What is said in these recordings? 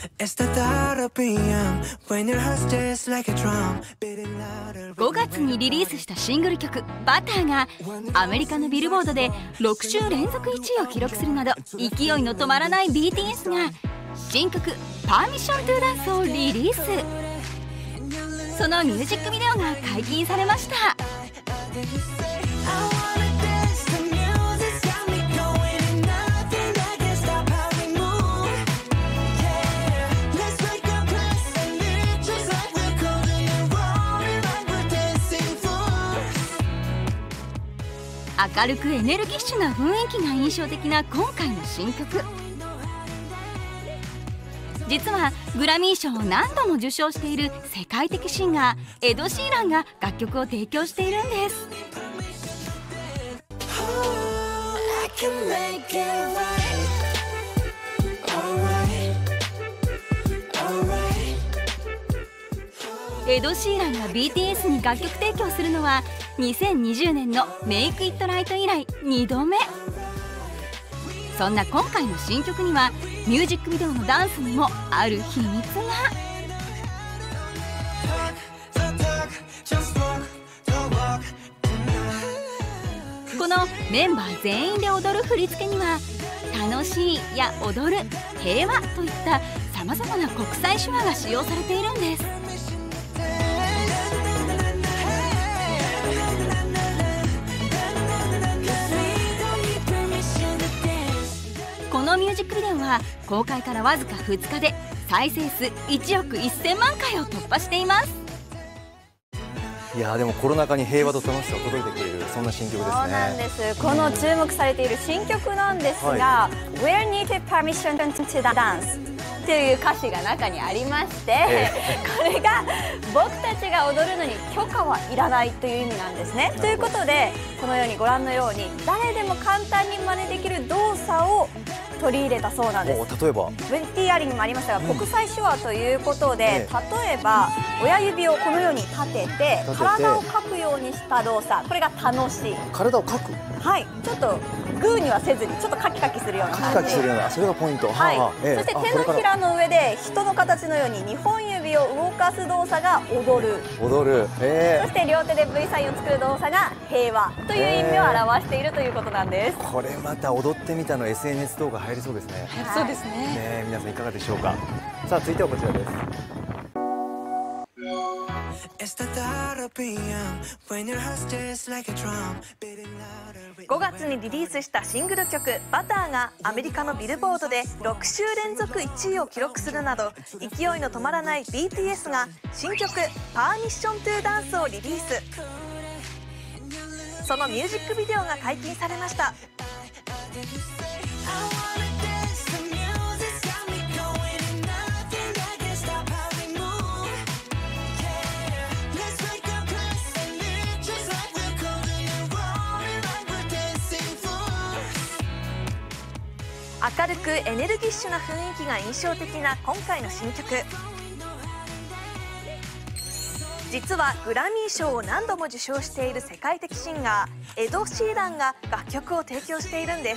5月にリリースしたシングル曲「バター」がアメリカのビルボードで6週連続1位を記録するなど勢いの止まらない BTS が新曲「パーミッション・トゥ・ダンス」をリリース。そのミュージックビデオが解禁されました。明るくエネルギッシュな雰囲気が印象的な今回の新曲。実はグラミー賞を何度も受賞している世界的シンガーエド・シーランが楽曲を提供しているんです。エド・シーランが BTS に楽曲提供するのは2020年の「メイク・イット・ライト」以来2度目。そんな今回の新曲にはミュージックビデオのダンスにもある秘密が。このメンバー全員で踊る振り付けには楽しいや踊る、平和といったさまざまな国際手話が使用されているんです。このミュージックビデオは公開からわずか2日で再生数1億1000万回を突破しています。 いやでもコロナ禍に平和と楽しさを届いてくれるそんな新曲ですね。 そうなんです。この注目されている新曲なんですが「We're needed permission to dance」という歌詞が中にありまして、これが僕たちが踊るのに許可はいらないという意味なんですね。ということでこのようにご覧のように誰でも簡単に真似できる動作を取り入れたそうなんです。 例えば VTR にもありましたが、国際手話ということで、例えば親指をこのように立てて体をかくようにした動作、これが楽しい。 体をかく、 はい、ちょっとグーにはせずにちょっとカキカキするような感じ。 カキカキするような、それがポイント。 はい、そして手のひらの上で人の形のように2本指を動かす動作が踊る。そして両手で V サインを作る動作が平和という意味を表しているということなんです。 これまた踊ってみたの SNS 動画入りそうですね。 そうですね。 皆さんいかがでしょうか。さあ続いてはこちらです。 5月にリリースしたシングル曲「バター」がアメリカのビルボードで6週連続1位を記録するなど勢いの止まらない BTS が新曲「パーミッション・トゥ・ダンス」をリリース。そのミュージックビデオが解禁されました。明るくエネルギッシュな雰囲気が印象的な今回の新曲。実はグラミー賞を何度も受賞している世界的シンガーエド・シーランが楽曲を提供しているんです。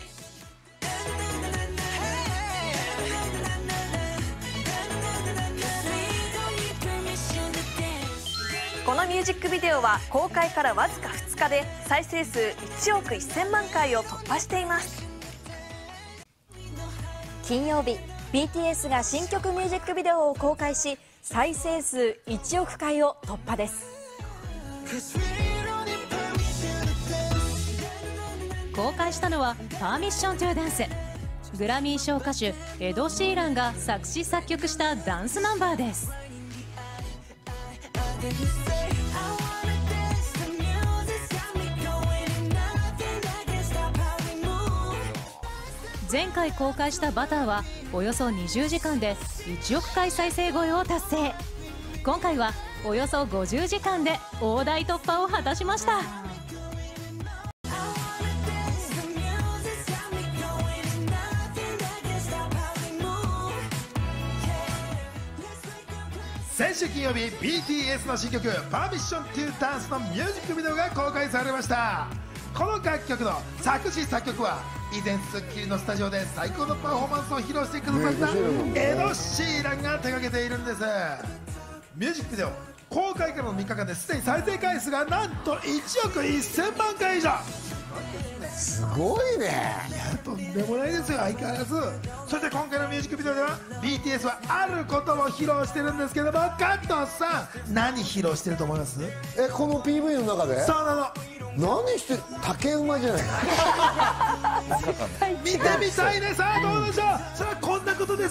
このミュージックビデオは公開からわずか2日で再生数1億1000万回を突破しています。 金曜日 BTS が新曲ミュージックビデオを公開し再生数1億回を突破です。 公開したのは「パーミッション・トゥ・ダンス」。グラミー賞歌手エド・シーランが作詞作曲したダンスナンバーです。前回公開した「バター」はおよそ20時間で1億回再生超えを達成。今回はおよそ50時間で大台突破を果たしました。 先週金曜日 BTS の新曲「パーミッション・トゥ・ダンス」のミュージックビデオが公開されました。この楽曲の作詞作曲は以前『スッキリ』のスタジオで最高のパフォーマンスを披露してくださったエド・シーランが手掛けているんです。ミュージックビデオ公開からの3日間ですでに再生回数がなんと1億1000万回以上。 すごいね。 いや、とんでもないですよ、相変わらず。そして今回のミュージックビデオでは BTS はあることを披露してるんですけども、加藤さん何披露してると思います？ この PV の中で？ そうなの。 何して竹馬じゃない見てみたいね。さあどうでしょう。それはこんなことです。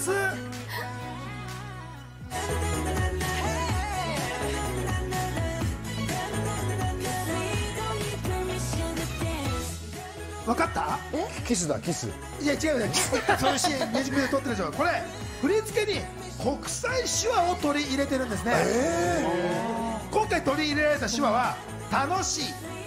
分かった？ キスだ、キス。 いや違うね、そういうシーンミュージックビデオ撮ってるでしょ。これ振り付けに国際手話を取り入れてるんですね。今回取り入れられた手話は楽しい、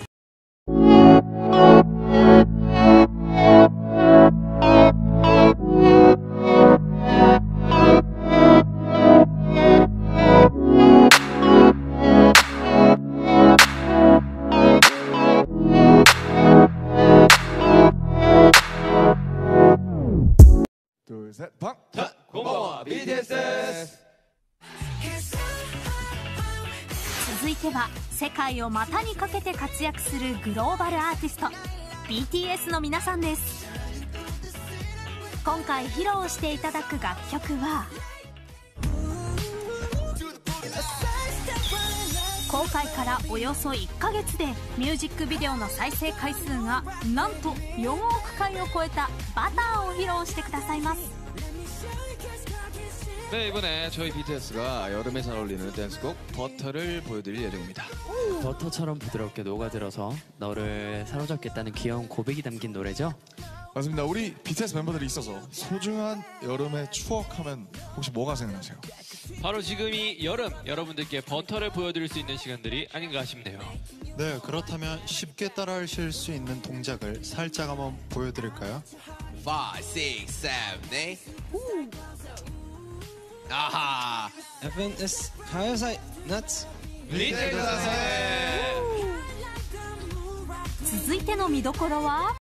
こんばんは BTS です。 続いては世界を股にかけて活躍するグローバルアーティスト BTS の皆さんです。今回披露していただく楽曲は公開からおよそ1ヶ月でミュージックビデオの再生回数がなんと4億回を超えたバターを披露してくださいます。 네, 이번에 저희 BTS가 여름에 잘 어울리는 댄스곡 버터를 보여드릴 예정입니다. 버터처럼 부드럽게 녹아들어서 너를 사로잡겠다는 귀여운 고백이 담긴 노래죠? 맞습니다. 우리 BTS 멤버들이 있어서 소중한 여름의 추억하면 혹시 뭐가 생각나세요? 바로 지금이 여름, 여러분들께 버터를 보여드릴 수 있는 시간들이 아닌가 싶네요. 네, 그렇다면 쉽게 따라하실 수 있는 동작을 살짝 한번 보여드릴까요? 5, 6, 7, 8 아하 FNS 가요사이夏見てください。 続いての見どころは